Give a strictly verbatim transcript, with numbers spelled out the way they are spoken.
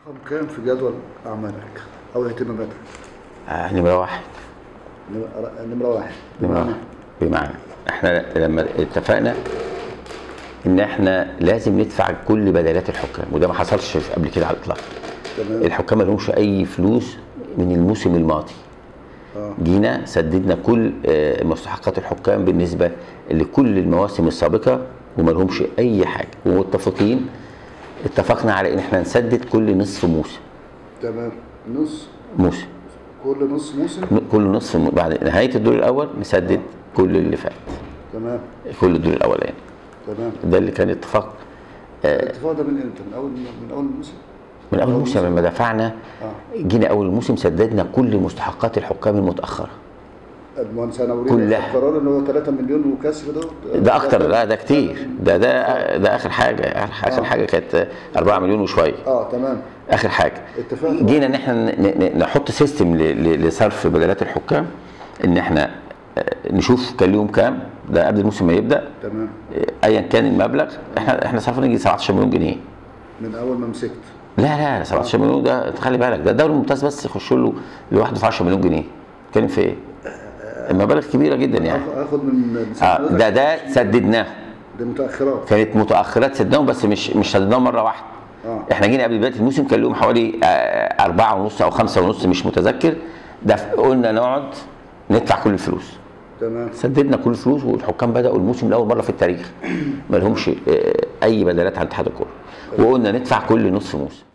رقم كام في جدول اعمالك او اهتماماتك؟ آه نمره واحد. نمره واحد نمره واحد بمعنى احنا لما اتفقنا ان احنا لازم ندفع كل بدلات الحكام، وده ما حصلش قبل كده على الاطلاق. تمام. الحكام ما لهمش اي فلوس من الموسم الماضي. اه جينا سددنا كل آه، مستحقات الحكام بالنسبه لكل المواسم السابقه وما لهمش اي حاجه، ومتفقين اتفقنا على ان احنا نسدد كل نصف موسم. تمام. نص موسم كل نص موسم. كل نصف م... بعد نهايه الدور الاول نسدد كل اللي فات. تمام. كل الدور الاولاني. تمام. ده اللي كان اتفاق. آه الاتفاق ده من امتى؟ من اول من اول الموسم؟ من اول موسم لما دفعنا. اه جينا اول الموسم سددنا كل مستحقات الحكام المتاخره المهندس هنوري كلها. القرار ان هو ثلاثة مليون وكسر ده ده اكتر. لا ده كتير. ده ده ده اخر حاجه. اخر آه. حاجه كانت أربعة مليون وشويه. اه تمام. اخر حاجه اتفاق. جينا ان احنا ن- ن- نحط سيستم ل- ل- لصرف بدلات الحكام، ان احنا آه، نشوف كان ليهم كام. ده قبل الموسم ما يبدا. تمام. آه، ايا كان المبلغ احنا احنا صرفنا يجي سبعتاشر مليون جنيه. من اول ما مسكت. لا لا سبعتاشر مليون ده خلي بالك، ده الدوري الممتاز بس يخش له لوحده في عشرة مليون جنيه. بتتكلم في ايه؟ المبالغ كبيره جدا يعني. اخد من اه ده ده سددناه. دي متاخرات. كانت متاخرات سدناهم بس مش مش سددناهم مره واحده. اه احنا جينا قبل بدايه الموسم كان لهم حوالي آه، أربعة ونص او خمسة ونص مش متذكر. ده قلنا نقعد ندفع كل الفلوس. تمام. سددنا كل الفلوس والحكام بداوا الموسم لاول مره في التاريخ ما لهمش آه، اي بدلات عن اتحاد الكوره، وقلنا ندفع كل نصف موسم.